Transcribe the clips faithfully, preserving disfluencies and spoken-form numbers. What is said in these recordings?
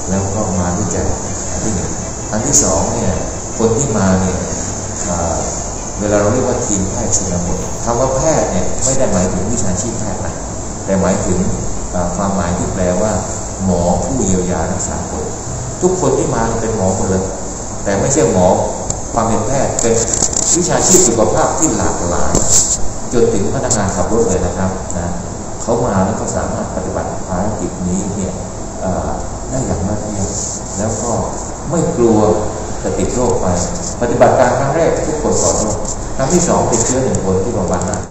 แล้วก็มาด้วยใจอันที่หนึ่งอันที่สองเนี่ยคนที่มาเนี่ยเวลาเราเรียกว่าทีมแพทย์ชนบทคำว่าแพทย์เนี่ยไม่ได้หมายถึงวิชาชีพแพทย์นะแต่หมายถึงความหมายที่แปลว่าหมอผู้เยียวยารักษาคนทุกคนที่มาเป็นหมอหมดเลยแต่ไม่ใช่หมอความเป็นแพทย์เป็นวิชาชีพสุขภาพที่หลากหลายจนถึงพนักงานขับรถเลยนะครับนะเขามาแล้วก็สามารถปฏิบัติภารกิจนี้เนี่ยได้อย่างยอดเยี่ยมแล้วก็ไม่กลัวจะติดโรคไปปฏิบัติการครั้งแรกทุกคนปลอดโรคครั้งที่สองติดเชื้อหนึ่งคนที่โรงพยาบาลนะ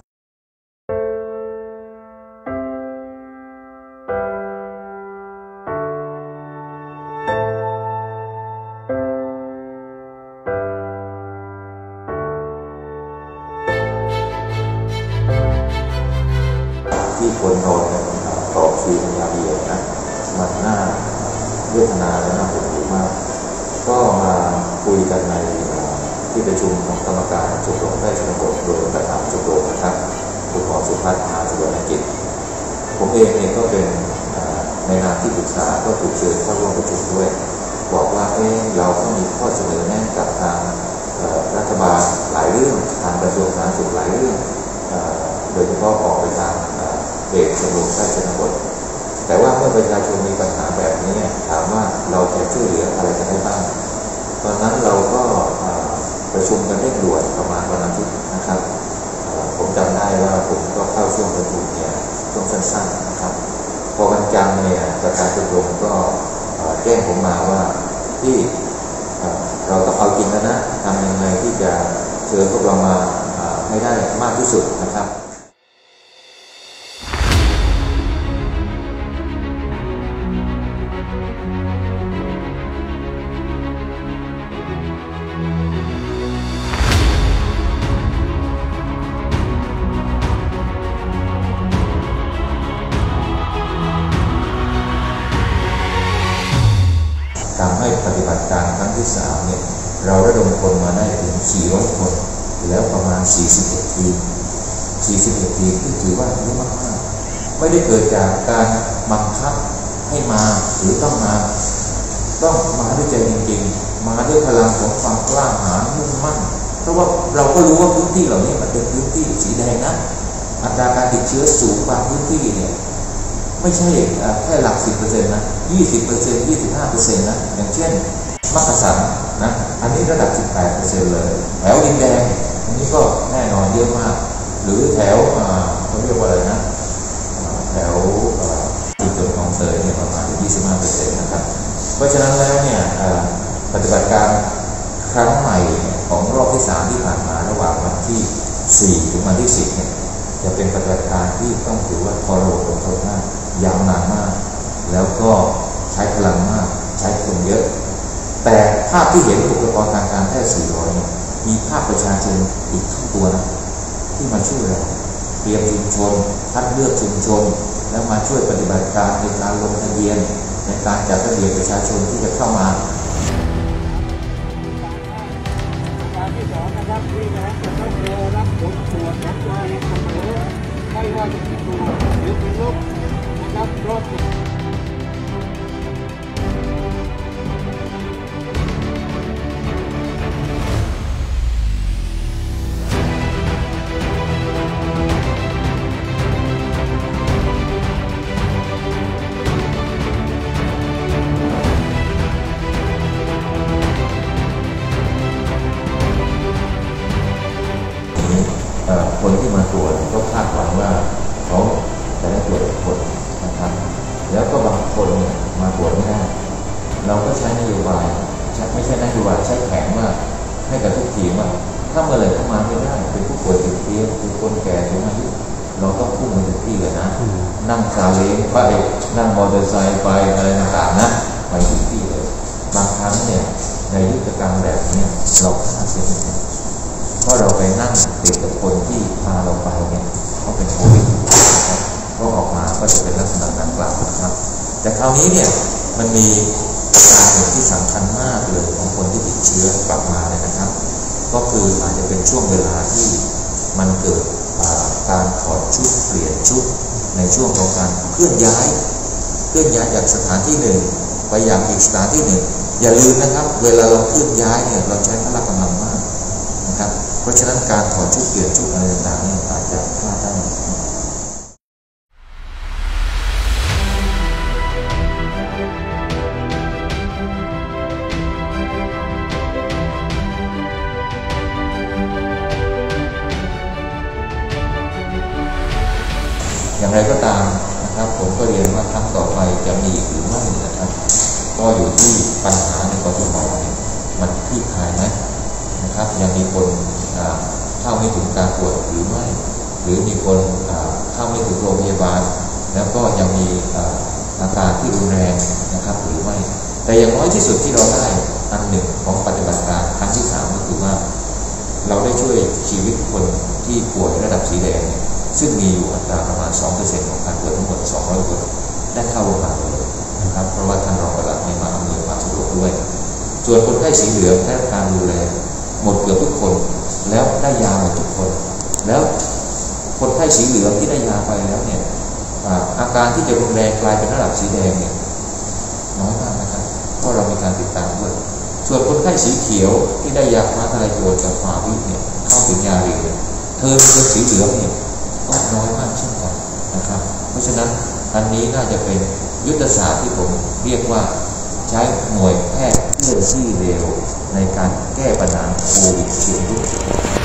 ที่คนนอนต่อคิวยาวเหยียดนะมันน่าเวทนาและน่าปวดหัวมากก็มาคุยกันในที่ประชุมของกรรมการชมรมแพทย์ชนบทโดยประธานชมรมนะครับคุณหมอสุพัฒน์ มหาสุวรรณกิจผมเองเองก็เป็นในนามที่ปรึกษาก็ถูกเชิญเข้าร่วมประชุมด้วยบอกว่าเอ๊ะเราก็มีข้อเสนอแนะกับทางรัฐบาลหลายเรื่องทางกระทรวงสาธารณสุขหลายเรื่องโดยเฉพาะออกไปทางเด็กชมรมแพทย์ชนบทแต่ว่าเมื่อประชาชนมีปัญหาแบบนี้ถามว่าเราจะช่วยเหลืออะไรกันได้บ้างตอนนั้นเราก็ประชุมกันเร่งด่วนประมาณวันอาทิตย์นะครับผมจำได้ว่าผมก็เข้าช่วงประชุมเนี่ยช่วงสั้นๆนะครับพอวันจันทร์เนี่ยประธานชมรมก็แจ้งผมมาว่าที่เราต้องเอาจริงแล้วนะทำยังไงที่จะเชิญพวกเรามาให้ได้มากที่สุดนะครับทำให้ปฏิบัติการครั้งที่สามเนี่ยเราระดมคนมาได้ถึงสี่ร้อยคนแล้วประมาณสี่สิบเอ็ดทีมสี่สิบเอ็ดทีมที่ถือว่าเยอะมากๆไม่ได้เกิดจากการบังคับให้มาหรือต้องมาต้องมาด้วยใจจริงๆมาด้วยพลังของความกล้าหาญมุ่งมั่นเพราะว่าเราก็รู้ว่าพื้นที่เหล่านี้มันเป็นพื้นที่สีแดงนะอัตราการติดเชื้อสูงบางพื้นที่เนี่ยไม่ใช่แค่หลักสิบเปอร์เซ็นต์นะยี่สิบเปอร์เซ็นต์ยี่สิบห้าเปอร์เซ็นต์นะอย่างเช่นมักกะสันนะอันนี้ระดับสิบแปดเปอร์เซ็นต์เลยแถวดินแดงอันนี้ก็แน่นอนเยอะมากหรือแถวเขาเรียกว่าอะไรนะแถวจุดของเตยเนี่ยประมาณยี่สิบห้าเปอร์เซ็นต์นะครับเพราะฉะนั้นแล้วเนี่ยปฏิบัติการครั้งใหม่ของรอบที่สามที่ผ่านมาระหว่างวันที่สี่ถึงวันที่สิบเนี่ยจะเป็นปฏิบัติการที่ต้องถือว่าทรหดอดทนมากยาวนานมากแล้วก็ใช้พลังมากใช้คนเยอะแต่ภาพที่เห็นอุปกรณ์ทางการแพทย์สี่ร้อยเนี่ยมีภาพประชาชนอีกทั้งตัวนะที่มาช่วยเราเตรียมชุมชนคัดเลือกชุมชนแล้วมาช่วยปฏิบัติการในการลงทะเบียนในการจัดระเบียบประชาชนที่จะเข้ามาการที่สองนะครับที่น้องจะต้องรอรับผลตรวจของตัวเองเสมอไม่ว่าจะเป็นตัวหรือเป็นโรคนะครับโรคคนที่มาตรวจก็คาดหวังว่าเขาจะได้ตรวจทุกคนนะครับแล้วก็บางคนเนี่ยมาตรวจไม่ได้เราก็ใช้นโยบายไม่ใช่นโยบายใช้แผนว่าให้กับทุกทีมว่าถ้าเมื่อไหร่เข้ามาไม่ได้เป็นผู้ป่วยติดเชื้อเป็นคนแก่สูงอายุเราต้องพุ่งไปถึงที่เลยนะนั่งซาเล้งไปนั่งมอเตอร์ไซค์ไปอะไรต่างๆนะไปถึงที่เลยบางครั้งเนี่ยในยุทธกรรมแบบนี้เราพลาดเสียงเพราะเราไปนั่งติดกับคนที่พาเราไปเนี่ยเขาเป็นโควิดนะครับก็ออกมาก็จะเป็นลักษณะดังกล่าวนะครับแต่คราวนี้เนี่ยมันมีการหนึ่งที่สำคัญมากเลยของคนที่ติดเชื้อกลับมาเลยนะครับก็คืออาจจะเป็นช่วงเวลาที่มันเกิดการถอดชุดเปลี่ยนชุดในช่วงของการเคลื่อนย้ายเคลื่อนย้ายจากสถานที่หนึ่งไปอย่างอีกสถานที่หนึ่งอย่าลืมนะครับเวลาเราเคลื่อนย้ายเนี่ยเราใช้พละกำลังมากนะครับเพราะฉะนั้นการถอดชุดเปลี่ยนชุดอะไรต่างๆนี่อาจจะพลาดได้อย่างไรก็ตามนะครับผมก็เรียนว่าครั้งต่อไปจะมีหรือไม่นะครับก็อยู่ที่ปัญหาในกทมเนี่ยมันคลี่คลายไหมนะครับยังมีคนเข้าไม่ถึงการตรวจหรือไม่หรือมีคนเข้าไม่ถึงโรงพยาบาลแล้วก็ยังมีอาการที่รุนแรงนะครับหรือไม่แต่อย่างน้อยที่สุดที่เราได้อันหนึ่งของปฏิบัติการครั้งที่สามก็คือว่าเราได้ช่วยชีวิตคนที่ป่วยระดับสีแดงซึ่งมีอยู่อัตราประมาณ สองเปอร์เซ็นต์ ของการป่วยทั้งหมดสองร้อยคนได้เข้าโรงพยาบาลเลยนะครับเพราะว่าท่านรองปลัดมีมาอำนวยความสะดวกด้วยส่วนคนไข้สีเหลืองได้รับการดูแลหมดเกือบทุกคนแล้วได้ยาหมดทุกคนแล้วคนไข้สีเหลืองที่ได้ยาไปแล้วเนี่ยอาการที่จะรุนแรงกลายเป็นระดับสีแดงเนี่ยน้อยมากนะครับเพราะเรามีการติดตามด้วยส่วนคนไข้สีเขียวที่ได้ยาฟ้าทลายโจรกับฟาวิเนี่ยเข้าถึงยาเรียนเธอเป็นสีเหลืองเนี่ยก็น้อยมากเช่นกันนะครับเพราะฉะนั้นอันนี้น่าจะเป็นยุทธศาสตร์ที่ผมเรียกว่าใช้หน่วยแพทย์เคลื่อนที่เร็วในการแก้ปัญหาโควิด สิบเก้า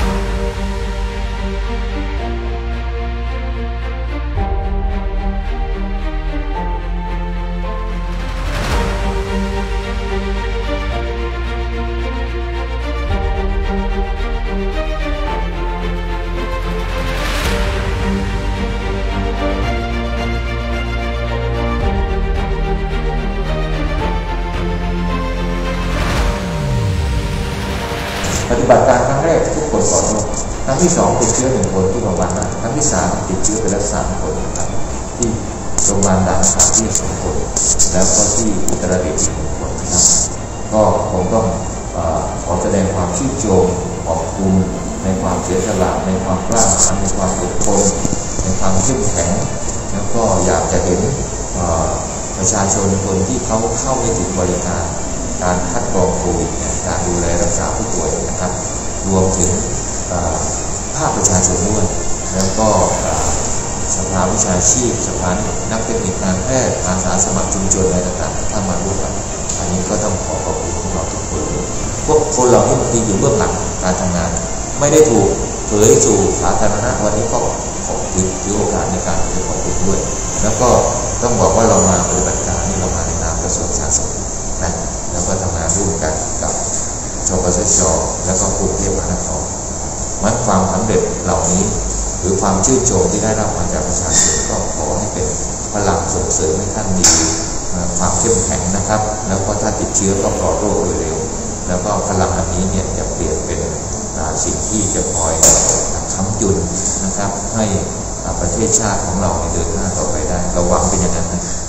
ปฏิบัติการครั้งแรกทุกคนปลอดโรคครั้งที่สองติดเชื้อหนึ่งคนที่โรงพยาบาลนั้นครั้งที่สามติดเชื้อไปแล้วสามคนนะครับที่โรงพยาบาลด่านขาที่สองคนแล้วก็ที่อุตรดิตถ์อีกหนึ่งคนนะครับก็ผมต้องขอแสดงความชื่นชมขอบคุณในความเสียสละในความกล้าหาญในความอดทนในความเข้มแข็งแล้วก็อยากจะเห็นประชาชนคนที่เขาเข้าไม่ถึงบริการการคัดกรองโควิดการดูแลรักษาผู้ป่วยนะครับรวมถึงภาคประชาชนด้วยแล้วก็สภาวิชาชีพสภานักเทคนิคการแพทย์อาสาสมัครชุมชนอะไรต่างๆถ้ามาร่วมกันอันนี้ก็ต้องขอขอบคุณพวกเราทุกคนพวกคนเหล่านี้บางทีอยู่เบื้องหลังการทำงานไม่ได้ถูกเผยสู่สาธารณะวันนี้ก็ขอบคุณถือโอกาสในการขอบคุณด้วยแล้วก็ต้องบอกว่าเรามาปฏิบัติการนี่เรามาในนามกระทรวงสาธารณสุขนะแล้วก็ทำงานร่วมกันกับชปสช.แล้วก็กรุงเทพมหานครมันความสำเร็จเหล่านี้หรือความชื่นชมที่ได้รับมาจากประชาชนก็ขอให้เป็นพลังส่งเสริมให้ท่านมีความเข้มแข็งนะครับแล้วก็ถ้าติดเชื้อก็ปลอดโรคโดยเร็วแล้วก็พลังอันนี้เนี่ยจะเปลี่ยนเป็นสิ่งที่จะคอยค้ำจุนนะครับให้ประเทศชาติของเราเดินหน้าต่อไปได้เราหวังเป็นอย่างนั้นนะ